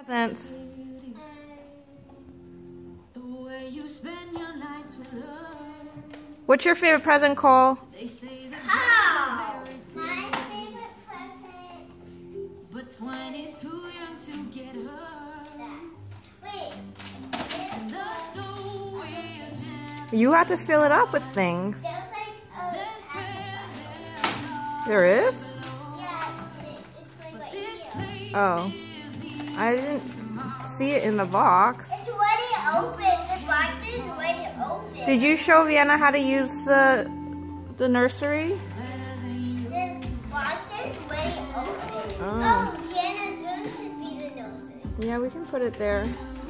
Presents. What's your favorite present, Cole? Cow! My favorite present. But when it's too young to get her. Wait. You have to fill it up with things. There's like a There is? yeah, it's like right here. Oh. I didn't see it in the box. It's already open. The box is already open. Did you show Vienna how to use the nursery? The box is already open. Oh. Oh, Vienna's room should be the nursery. Yeah, we can put it there.